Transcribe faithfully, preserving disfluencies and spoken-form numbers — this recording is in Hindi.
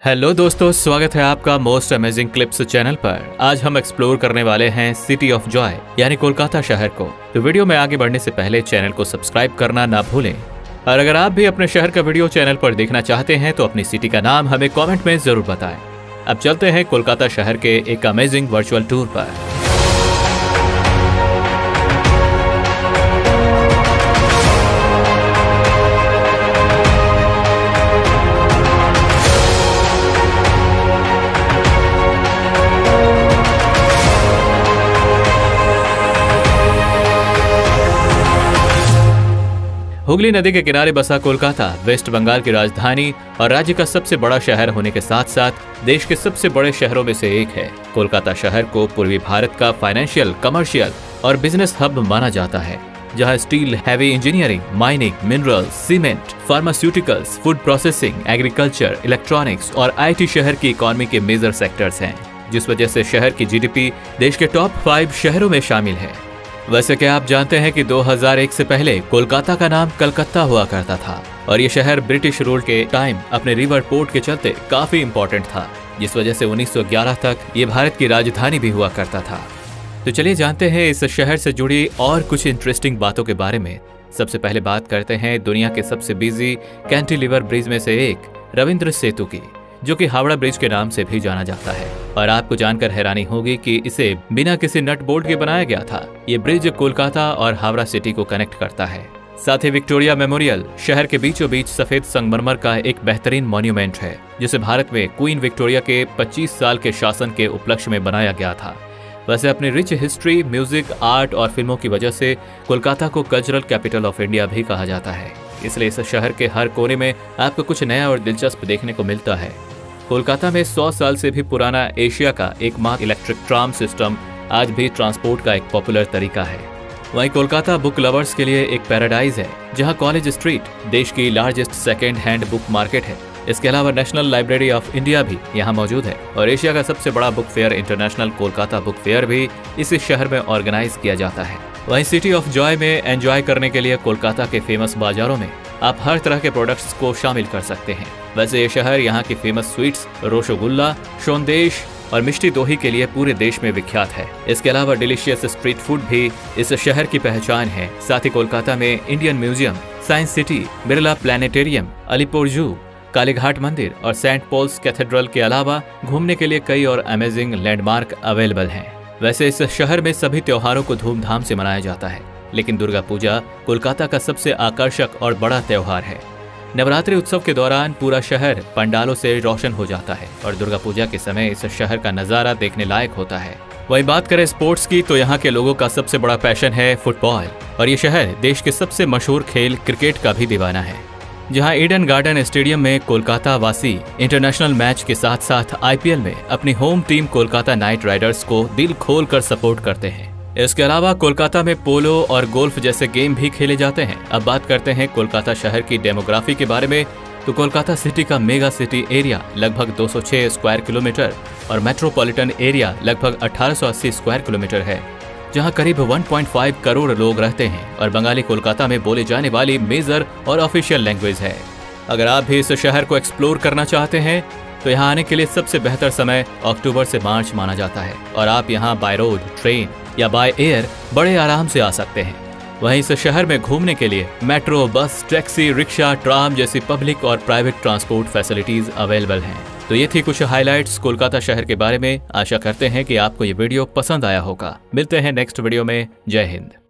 हेलो दोस्तों, स्वागत है आपका मोस्ट अमेजिंग क्लिप्स चैनल पर। आज हम एक्सप्लोर करने वाले हैं सिटी ऑफ जॉय यानी कोलकाता शहर को। तो वीडियो में आगे बढ़ने से पहले चैनल को सब्सक्राइब करना ना भूलें। और अगर आप भी अपने शहर का वीडियो चैनल पर देखना चाहते हैं तो अपनी सिटी का नाम हमें कॉमेंट में जरूर बताएं। अब चलते हैं कोलकाता शहर के एक अमेजिंग वर्चुअल टूर पर। हुगली नदी के किनारे बसा कोलकाता वेस्ट बंगाल की राजधानी और राज्य का सबसे बड़ा शहर होने के साथ साथ देश के सबसे बड़े शहरों में से एक है। कोलकाता शहर को पूर्वी भारत का फाइनेंशियल, कमर्शियल और बिजनेस हब माना जाता है, जहां steel, heavy engineering, mining, mineral, cement, pharmaceuticals, food processing, agriculture, electronics और आईटी शहर की इकोनॉमी के मेजर सेक्टर्स हैं, जिस वजह से शहर की जीडीपी देश के टॉप फाइव शहरों में शामिल है। वैसे क्या आप जानते हैं कि दो हज़ार एक से पहले कोलकाता का नाम कलकत्ता हुआ करता था और ये शहर ब्रिटिश रूल के टाइम अपने रिवर पोर्ट के चलते काफी इम्पोर्टेंट था, जिस वजह से उन्नीस सौ ग्यारह तक ये भारत की राजधानी भी हुआ करता था। तो चलिए जानते हैं इस शहर से जुड़ी और कुछ इंटरेस्टिंग बातों के बारे में। सबसे पहले बात करते हैं दुनिया के सबसे बिजी कैंटिलीवर ब्रिज में से एक रविंद्र सेतु की, जो कि हावड़ा ब्रिज के नाम से भी जाना जाता है। और आपको जानकर हैरानी होगी कि इसे बिना किसी नट बोल्ट के बनाया गया था। ये ब्रिज कोलकाता और हावड़ा सिटी को कनेक्ट करता है। साथ ही विक्टोरिया मेमोरियल शहर के बीचों बीच सफेद संगमरमर का एक बेहतरीन मॉन्यूमेंट है, जिसे भारत में क्वीन विक्टोरिया के पच्चीस साल के शासन के उपलक्ष्य में बनाया गया था। वैसे अपनी रिच हिस्ट्री, म्यूजिक, आर्ट और फिल्मों की वजह से कोलकाता को कल्चरल कैपिटल ऑफ इंडिया भी कहा जाता है। इसलिए इस शहर के हर कोने में आपको कुछ नया और दिलचस्प देखने को मिलता है। कोलकाता में सौ साल से भी पुराना एशिया का एकमात्र इलेक्ट्रिक ट्राम सिस्टम आज भी ट्रांसपोर्ट का एक पॉपुलर तरीका है। वहीं कोलकाता बुक लवर्स के लिए एक पैराडाइज है, जहां कॉलेज स्ट्रीट देश की largest second hand book market है। इसके अलावा नेशनल लाइब्रेरी ऑफ इंडिया भी यहाँ मौजूद है और एशिया का सबसे बड़ा book fair international Kolkata book fair भी इसी शहर में ऑर्गेनाइज किया जाता है। वहीं सिटी ऑफ जॉय में एंजॉय करने के लिए कोलकाता के फेमस बाजारों में आप हर तरह के प्रोडक्ट्स को शामिल कर सकते हैं। वैसे ये शहर यहाँ की फेमस स्वीट्स रोशोगुल्ला, शोंदेश और मिष्टी दोही के लिए पूरे देश में विख्यात है। इसके अलावा डिलीशियस स्ट्रीट फूड भी इस शहर की पहचान है। साथ ही कोलकाता में Indian museum, science city, Birla planetarium, Alipore zoo, Kalighat मंदिर और सेंट पॉल्स कैथेड्रल के अलावा घूमने के लिए कई और अमेजिंग लैंडमार्क अवेलेबल हैं। वैसे इस शहर में सभी त्योहारों को धूमधाम से मनाया जाता है, लेकिन दुर्गा पूजा कोलकाता का सबसे आकर्षक और बड़ा त्योहार है। नवरात्रि उत्सव के दौरान पूरा शहर पंडालों से रोशन हो जाता है और दुर्गा पूजा के समय इस शहर का नजारा देखने लायक होता है। वही बात करें स्पोर्ट्स की, तो यहाँ के लोगों का सबसे बड़ा पैशन है फुटबॉल और ये शहर देश के सबसे मशहूर खेल क्रिकेट का भी दीवाना है, जहाँ ईडन गार्डन स्टेडियम में कोलकाता वासी इंटरनेशनल मैच के साथ साथ आईपीएल में अपनी home team Kolkata knight riders को दिल खोल कर सपोर्ट करते हैं। इसके अलावा कोलकाता में पोलो और गोल्फ जैसे गेम भी खेले जाते हैं। अब बात करते हैं कोलकाता शहर की डेमोग्राफी के बारे में, तो कोलकाता सिटी का मेगा सिटी एरिया लगभग दो सौ छह स्क्वायर किलोमीटर और मेट्रोपॉलिटन एरिया लगभग अठारह सौ अस्सी स्क्वायर किलोमीटर है, जहां करीब एक पॉइंट पाँच करोड़ लोग रहते हैं और बंगाली कोलकाता में बोले जाने वाली मेजर और ऑफिशियल लैंग्वेज है। अगर आप भी इस शहर को एक्सप्लोर करना चाहते हैं तो यहाँ आने के लिए सबसे बेहतर समय अक्टूबर से मार्च माना जाता है और आप यहाँ बाय रोड, ट्रेन या बाय एयर बड़े आराम से आ सकते हैं। वहीं इस शहर में घूमने के लिए metro, bus, taxi, rickshaw, tram जैसी पब्लिक और प्राइवेट ट्रांसपोर्ट फैसिलिटीज अवेलेबल हैं। तो ये थी कुछ हाइलाइट्स कोलकाता शहर के बारे में। आशा करते हैं कि आपको ये वीडियो पसंद आया होगा। मिलते हैं नेक्स्ट वीडियो में। जय हिंद।